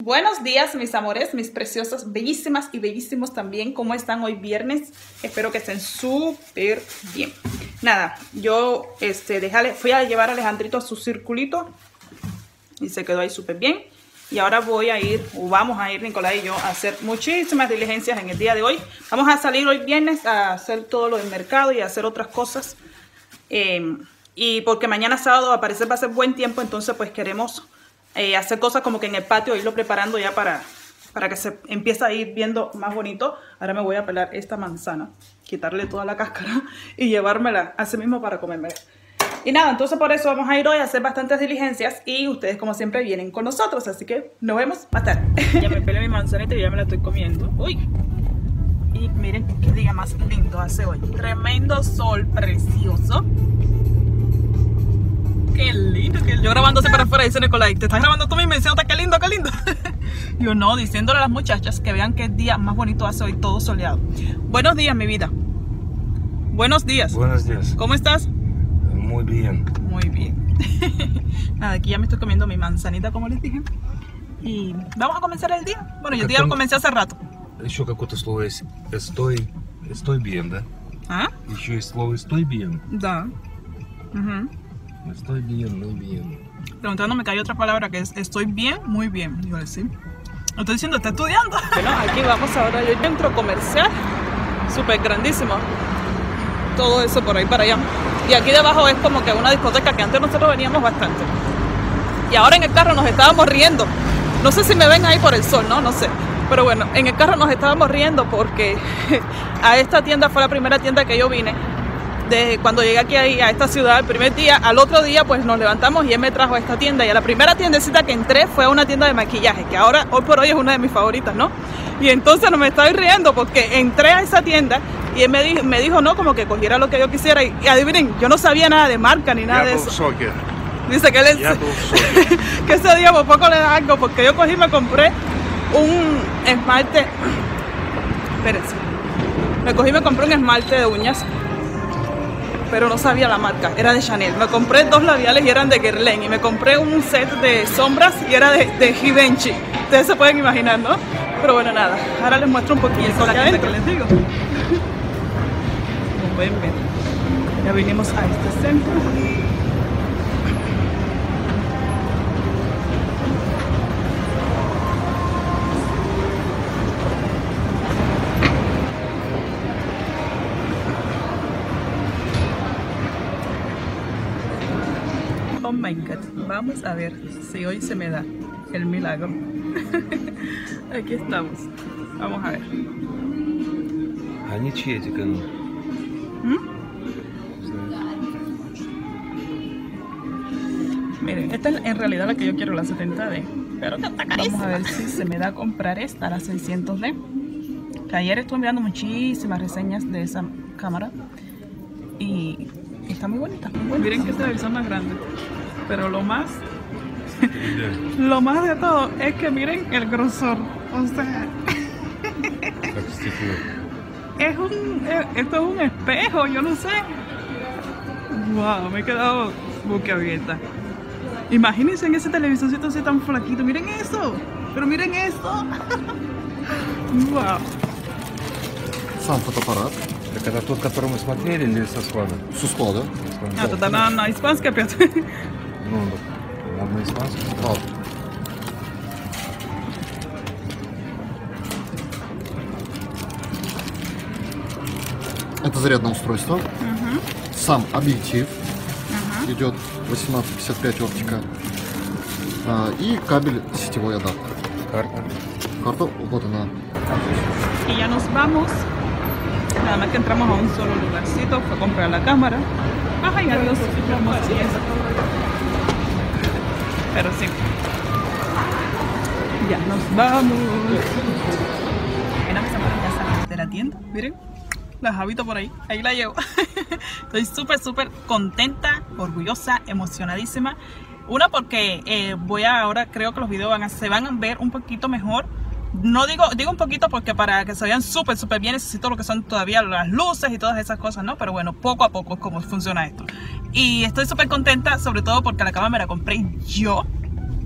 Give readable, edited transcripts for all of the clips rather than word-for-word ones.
Buenos días, mis amores, mis preciosas, bellísimas y bellísimos también. ¿Cómo están hoy viernes? Espero que estén súper bien. Nada, yo fui a llevar a Alejandrito a su circulito y se quedó ahí súper bien. Y ahora vamos a ir Nicolás y yo a hacer muchísimas diligencias en el día de hoy. Vamos a salir hoy viernes a hacer todo lo del mercado y a hacer otras cosas. Y porque mañana sábado al parecer va a ser buen tiempo, entonces pues queremos hacer cosas como que en el patio, irlo preparando ya para que se empiece a ir viendo más bonito. Ahora me voy a pelar esta manzana, quitarle toda la cáscara y llevármela así mismo para comérmela. Y nada, entonces por eso vamos a ir hoy a hacer bastantes diligencias y ustedes como siempre vienen con nosotros, así que nos vemos más tarde. Ya me pelé mi manzanita y ya me la estoy comiendo. Uy. Y miren qué día más lindo hace hoy. Tremendo sol precioso. Qué lindo, qué lindo. Yo grabándose para afuera, dice Nicolás, ¿te estás grabando tú mismo diciéndote qué lindo, qué lindo? Yo no, diciéndole a las muchachas que vean qué día más bonito hace hoy, todo soleado. Buenos días, mi vida. Buenos días. Buenos días. ¿Cómo estás? Muy bien. Muy bien. Nada, aquí ya me estoy comiendo mi manzanita, como les dije. Y vamos a comenzar el día. Bueno, yo el día lo comencé hace rato. Еще какое-то слово есть. Estoy bien, да? ¿Ah? Еще есть слово estoy bien. Da. Estoy bien, muy bien. Preguntándome que hay otra palabra que es estoy bien, muy bien. Digo, sí. Lo estoy diciendo, está estudiando. Bueno, aquí vamos ahora al centro comercial. Súper grandísimo. Todo eso por ahí para allá. Y aquí debajo es como que una discoteca que antes nosotros veníamos bastante. Y ahora en el carro nos estábamos riendo. No sé si me ven ahí por el sol, no sé. Pero bueno, en el carro nos estábamos riendo porque a esta tienda fue la primera tienda que yo vine. De cuando llegué aquí a esta ciudad el primer día, al otro día pues nos levantamos y él me trajo a esta tienda. Y a la primera tiendecita que entré fue a una tienda de maquillaje, que ahora, hoy por hoy es una de mis favoritas, ¿no? Y entonces no me estoy riendo porque entré a esa tienda y él me dijo no, como que cogiera lo que yo quisiera. Y adivinen, yo no sabía nada de marca ni nada de eso. Dice que él que ese día por poco le da algo, porque yo cogí y me compré un esmalte. Espérense. Me compré un esmalte de uñas, pero no sabía la marca, era de Chanel. Me compré 2 labiales y eran de Guerlain. Y me compré un set de sombras y era de Givenchy. Ustedes se pueden imaginar, ¿no? Pero bueno, nada, ahora les muestro un poquito lo que adentro les digo. Como pueden ver, ya vinimos a este centro. Oh my God, vamos a ver si hoy se me da el milagro. Aquí estamos, vamos a ver. Они чьи эти каналы? Miren, esta es en realidad la que yo quiero, la 70D. Pero que está carísima. Vamos a ver si se me da a comprar esta, la 600D. Que ayer estuve mirando muchísimas reseñas de esa cámara. Y está muy bonita, muy bonita. Miren que televisor más grande. Pero lo más de todo es que miren el grosor. O sea, esto es un espejo, yo no sé. Wow, me he quedado boquiabierta. Imagínense en ese televisorcito así tan flaquito. Miren eso, pero miren esto. Wow. Сам фотоаппарат. Так это тот, который мы смотрели, или со склада? Со склада. А, тут она на испанской опять. Ну, на испанский склад. Это зарядное устройство. Сам объектив. Идет 1855 оптика. И кабель сетевой адаптер. Карта, вот она. Y ya nos vamos. Nada más que entramos a un solo lugarcito, fue a comprar la cámara. Ay, adiós, pero sí. Ya nos vamos. Mira, mis amores, ya salimos de la tienda. Miren, la Javito por ahí. Ahí la llevo. Estoy súper contenta, orgullosa, emocionadísima. Una porque ahora creo que los videos se van a ver un poquito mejor. No digo un poquito porque para que se vean súper bien necesito lo que son todavía las luces y todas esas cosas, ¿no? Pero bueno, poco a poco es como funciona esto. Y estoy súper contenta, sobre todo porque la cámara me la compré yo.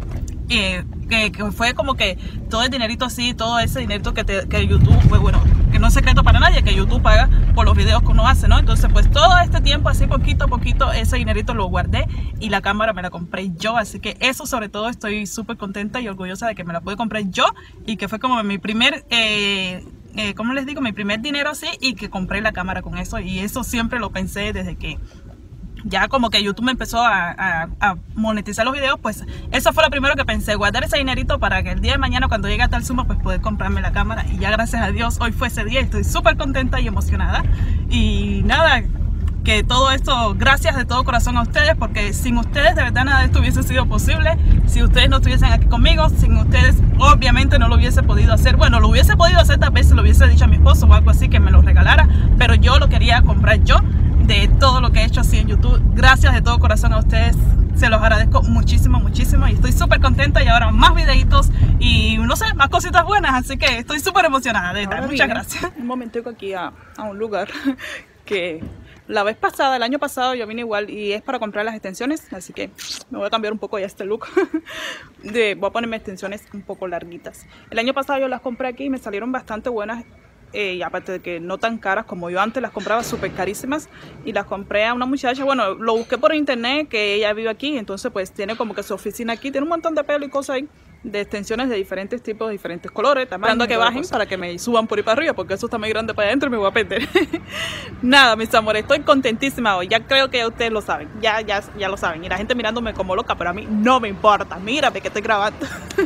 que fue como que todo el dinerito así, todo ese dinerito que YouTube, pues bueno, que no es secreto para nadie, que YouTube paga por los videos que uno hace, ¿no? Entonces pues todo este tiempo así poquito a poquito ese dinerito lo guardé y la cámara me la compré yo, así que eso sobre todo estoy súper contenta y orgullosa de que me la pude comprar yo y que fue como mi primer, ¿cómo les digo? Mi primer dinero así y que compré la cámara con eso y eso siempre lo pensé desde que ya como que YouTube me empezó a monetizar los videos, pues eso fue lo primero que pensé, guardar ese dinerito para que el día de mañana cuando llegue a tal suma pues poder comprarme la cámara y ya gracias a Dios hoy fue ese día, estoy súper contenta y emocionada y nada, que todo esto gracias de todo corazón a ustedes porque sin ustedes de verdad nada de esto hubiese sido posible, si ustedes no estuviesen aquí conmigo, sin ustedes obviamente no lo hubiese podido hacer, bueno lo hubiese podido hacer tal vez se lo hubiese dicho a mi esposo o algo así que me lo regalara, pero yo lo quería comprar yo. De todo lo que he hecho así en YouTube, gracias de todo corazón a ustedes, se los agradezco muchísimo, muchísimo y estoy súper contenta y ahora más videitos y no sé, más cositas buenas, así que estoy súper emocionada, de verdad, muchas gracias. Un momentico aquí a un lugar que la vez pasada, el año pasado yo vine igual y es para comprar las extensiones, así que me voy a cambiar un poco ya este look, voy a ponerme extensiones un poco larguitas. El año pasado yo las compré aquí y me salieron bastante buenas. Y aparte de que no tan caras como yo antes las compraba súper carísimas y las compré a una muchacha, bueno lo busqué por internet que ella vive aquí, entonces pues tiene como que su oficina aquí, tiene un montón de pelo y cosas ahí, de extensiones de diferentes tipos, de diferentes colores, esperando que bajen para que me suban por ahí para arriba porque eso está muy grande para adentro y me voy a perder. Nada mis amores, estoy contentísima hoy, ya creo que ya ustedes lo saben, ya lo saben y la gente mirándome como loca, pero a mí no me importa, mírame que estoy grabando.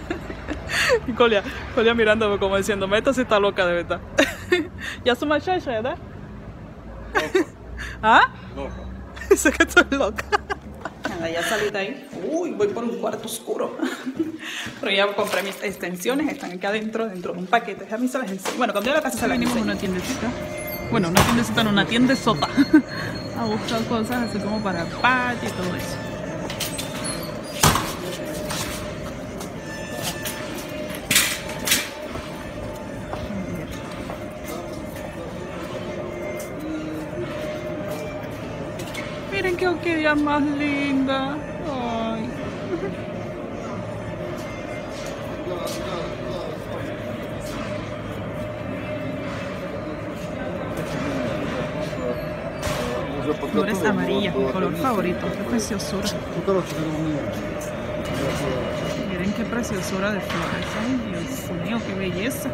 Y Colia mirándome como diciéndome, esta sí está loca de verdad. Ya su muchacha, ¿verdad? Loca. ¿Ah? Loca. Dice que estoy loca. Nada, ya salí de ahí. Uy, voy por un cuarto oscuro. Pero ya compré mis extensiones, están aquí adentro, dentro de un paquete. A mí se las enseño. Bueno, cuando yo a la casa se las enseño. Una tiendecita. Bueno, una tiendecita, no, una tiendesota. A buscar cosas así como para patio y todo eso. Miren qué orquídea más linda. Ay. Flores amarillas, mi color favorito. Qué preciosura. Miren qué preciosura de flores. Ay, Dios mío, qué belleza.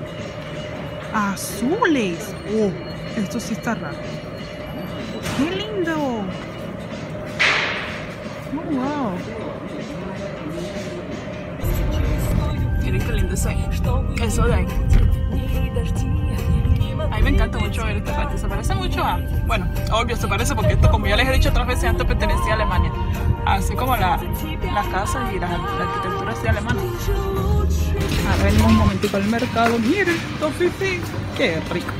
Azules. Oh, esto sí está raro. Qué lindo. Oh, wow. Miren qué lindo eso de ahí. A mí me encanta mucho ver esta parte. Se parece mucho a... Bueno, obvio se parece porque esto, como ya les he dicho otras veces, antes pertenecía a Alemania. Así como las casas y la arquitectura de Alemania. Ahora venimos un momentito al mercado. Miren, tofifi. Qué rico.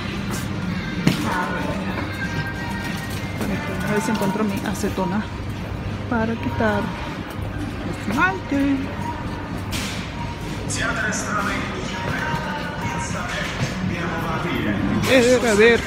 A ver si encuentro mi acetona para quitar el esmalte. A ver.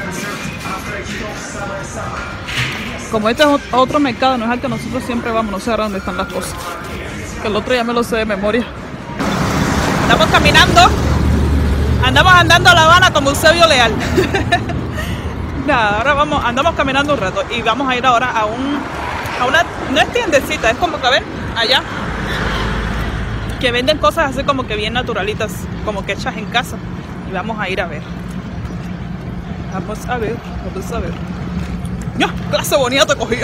Como este es otro mercado, no es al que nosotros siempre vamos, no sé ahora dónde están las cosas. Que el otro ya me lo sé de memoria. Andamos caminando, andamos andando a La Habana como Eusebio Leal. Nada, ahora andamos caminando un rato y vamos a ir ahora a una, no es tiendecita, es como que ven, allá, que venden cosas así como que bien naturalitas, como que hechas en casa. Y vamos a ir a ver. Vamos a ver. ¡Ya! ¡Clase bonita cogido!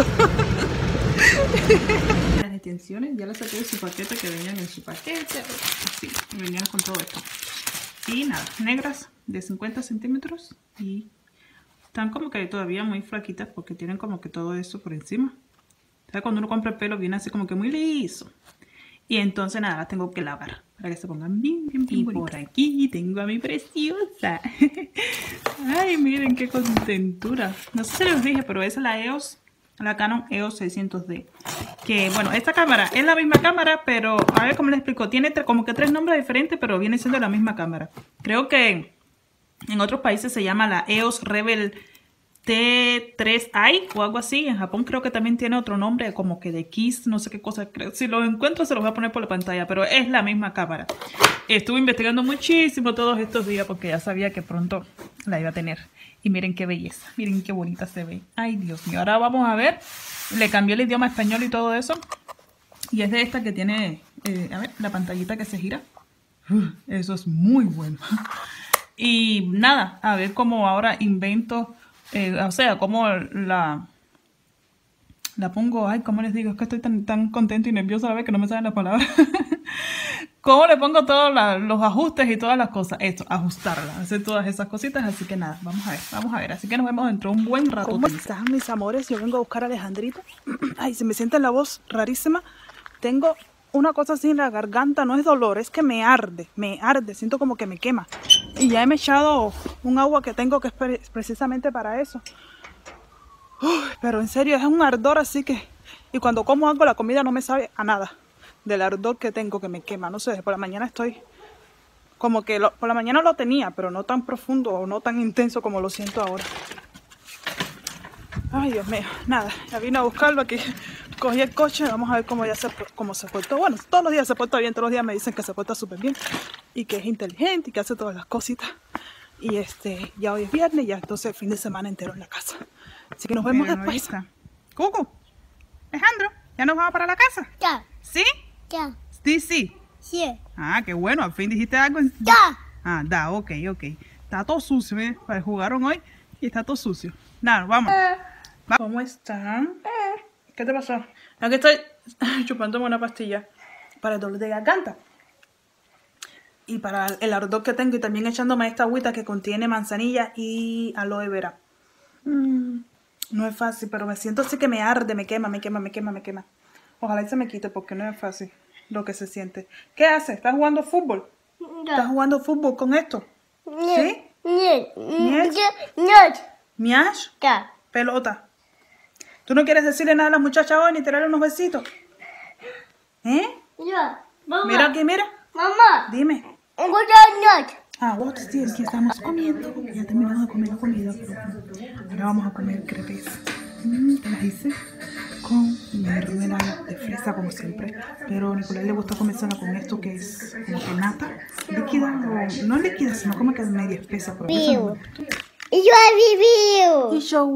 Las extensiones ya las saqué de su paquete, que venían en su paquete. Así, venían con todo esto. Y nada, negras de 50 centímetros. Y están como que todavía muy flaquitas porque tienen como que todo eso por encima. O sea, cuando uno compra el pelo viene así como que muy liso. Y entonces nada, las tengo que lavar para que se pongan bien y bonitas. Por aquí tengo a mi preciosa. Ay, miren qué contentura. No sé si les dije, pero esa es la EOS, la Canon EOS 600D. Que bueno, esta cámara es la misma cámara, pero a ver cómo les explico. Tiene como que 3 nombres diferentes, pero viene siendo la misma cámara. Creo que en otros países se llama la EOS Rebel T3i o algo así. En Japón creo que también tiene otro nombre, como que de Kiss, no sé qué cosa. Si lo encuentro se los voy a poner por la pantalla, pero es la misma cámara. Estuve investigando muchísimo todos estos días porque ya sabía que pronto la iba a tener. Y miren qué belleza, miren qué bonita se ve. Ay, Dios mío, ahora vamos a ver. Le cambié el idioma español y todo eso. Y es de esta que tiene, a ver, la pantallita que se gira. Eso es muy bueno. Y nada, a ver cómo ahora invento, o sea, cómo la pongo, ay, ¿cómo les digo? Es que estoy tan contento y nerviosa a la vez que no me salen las palabras. ¿Cómo le pongo todos los ajustes y todas las cosas? Esto, ajustarla, hacer todas esas cositas. Así que nada, vamos a ver. Así que nos vemos dentro de un buen rato. ¿Cómo están, mis amores? Yo vengo a buscar a Alejandrito. Ay, se me siente la voz rarísima. Tengo una cosa así en la garganta, no es dolor, es que me arde, siento como que me quema. Y ya me he echado un agua que tengo que es precisamente para eso. Pero en serio, es un ardor así que... Y cuando como algo, la comida no me sabe a nada. Del ardor que tengo que me quema, no sé, por la mañana estoy... Como que por la mañana lo tenía, pero no tan profundo o no tan intenso como lo siento ahora. Ay, Dios mío, nada, ya vine a buscarlo aquí. Cogí el coche, vamos a ver cómo se portó. Bueno, todos los días se porta bien, todos los días me dicen que se porta súper bien. Y que es inteligente y que hace todas las cositas. Y ya hoy es viernes, ya entonces el fin de semana entero en la casa. Así que nos vemos después. Cucu, Alejandro, ¿ya nos vamos para la casa? Ya. ¿Sí? Ya. Sí, sí. Sí. Ah, qué bueno, al fin dijiste algo. Ya. Ah, ok. Está todo sucio, ¿eh? Jugaron hoy y está todo sucio. Nada, vamos. ¿Cómo están? ¿Qué te pasó? Aquí estoy chupándome una pastilla para el dolor de garganta. Y para el ardor que tengo y también echándome esta agüita que contiene manzanilla y aloe vera. No es fácil, pero me siento así que me arde, me quema. Ojalá y se me quite porque no es fácil lo que se siente. ¿Qué haces? ¿Estás jugando fútbol? Ya. ¿Estás jugando fútbol con esto? ¿Sí? ¿Miash? Ya. Pelota. ¿Tú no quieres decirle nada a la muchacha hoy ni tirarle unos besitos? ¿Eh? Ya. Mamá. Mira aquí, mira. Mamá. Dime. Ah, buenos días, aquí estamos comiendo. Ya terminamos de comer la comida, pero ahora vamos a comer crepes. Te las hice con mermelada de fresa, como siempre. Pero a Nicolás le gusta comérsela con esto que es como que nata líquida, o no líquida, sino como que es media espesa. Pero eso no me gusta. Y yo he vivido. Y yo,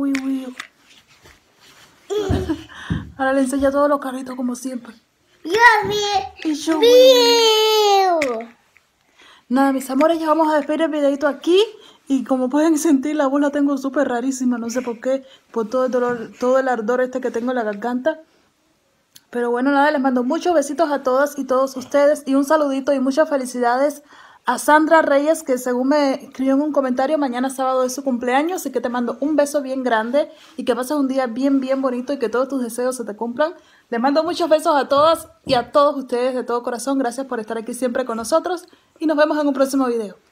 Ahora le enseña todos los carritos como siempre. Yo Y yo, vivido. Nada, mis amores, ya vamos a despedir el videito aquí. Y como pueden sentir, la voz la tengo súper rarísima. No sé por qué, por todo el dolor, todo el ardor que tengo en la garganta. Pero bueno, nada, les mando muchos besitos a todas y todos ustedes. Y un saludito y muchas felicidades a Sandra Reyes, que según me escribió en un comentario, mañana sábado es su cumpleaños. Así que te mando un beso bien grande y que pases un día bien bonito y que todos tus deseos se te cumplan. Les mando muchos besos a todas y a todos ustedes de todo corazón. Gracias por estar aquí siempre con nosotros y nos vemos en un próximo video.